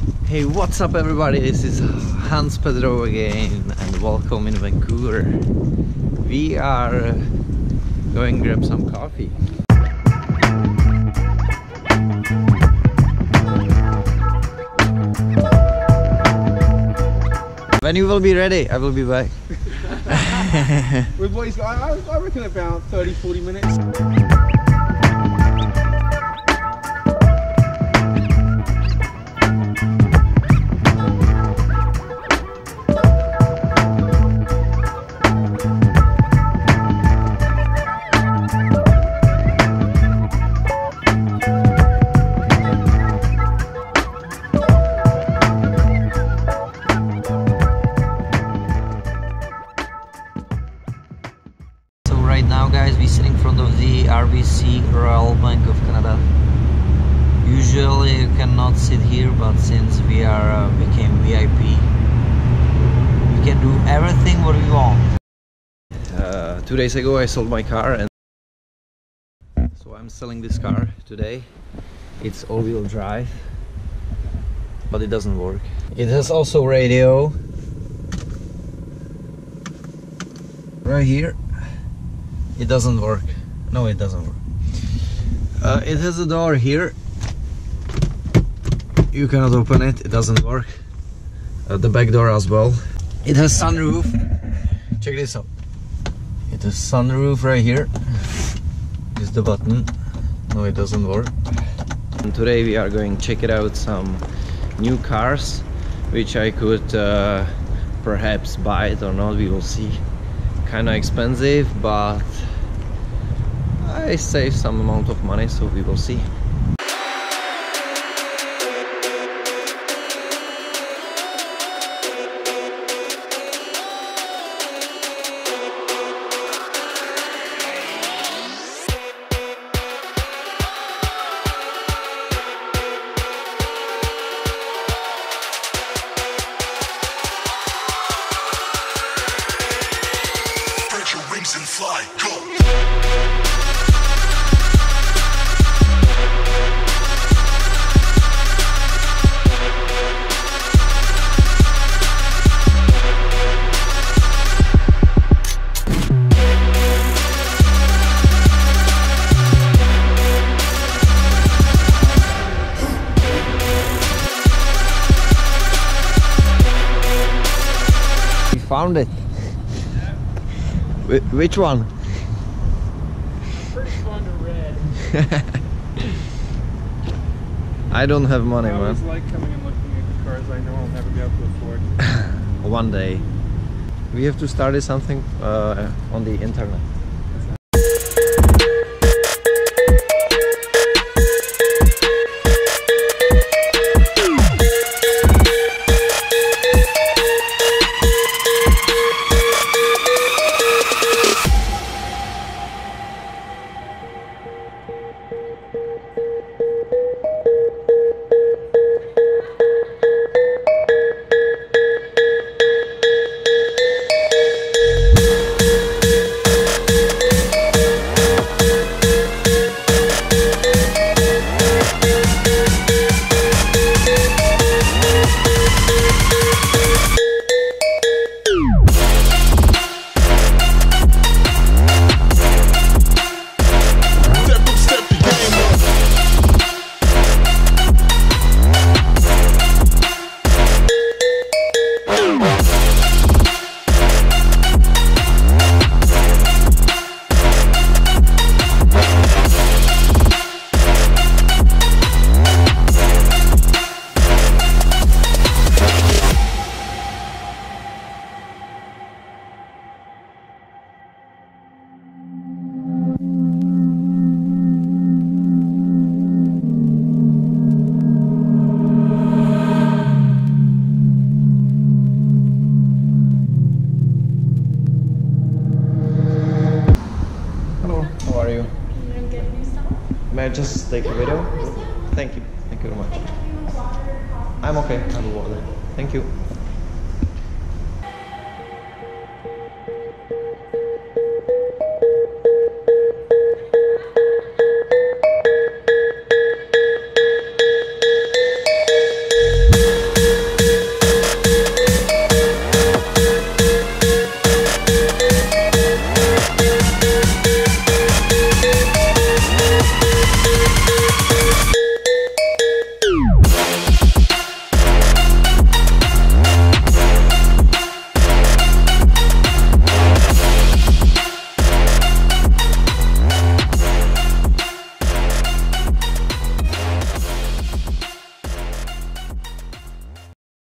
Hey, what's up everybody? This is Hans Petrou again and welcome in Vancouver. We are going to grab some coffee. When you will be ready, I will be back. We've always got, I reckon about 30-40 minutes. Right now, guys, we sit in front of the RBC Royal Bank of Canada. Usually you cannot sit here, but since we are became VIP, we can do everything what we want. 2 days ago I sold my car, and so I'm selling this car today. It's all-wheel drive, but it doesn't work. It has also radio right here. It doesn't work. No, it doesn't work. It has a door here. You cannot open it. It doesn't work. The back door as well. It has sunroof. Check this out. It has sunroof right here. This is the button. No, it doesn't work. And today we are going to check it out some new cars, which I could perhaps buy it or not. We will see. Kinda expensive, but I saved some amount of money, so we will see. Your wings and fly, go! We found it. Which one? Pretty fond of red. I don't have money, I always man. like coming and looking at the cars I know I'll never be able to afford. One day. We have to start something on the internet. May I just take a video? Thank you. Thank you very much. I'm okay. I have water. Thank you.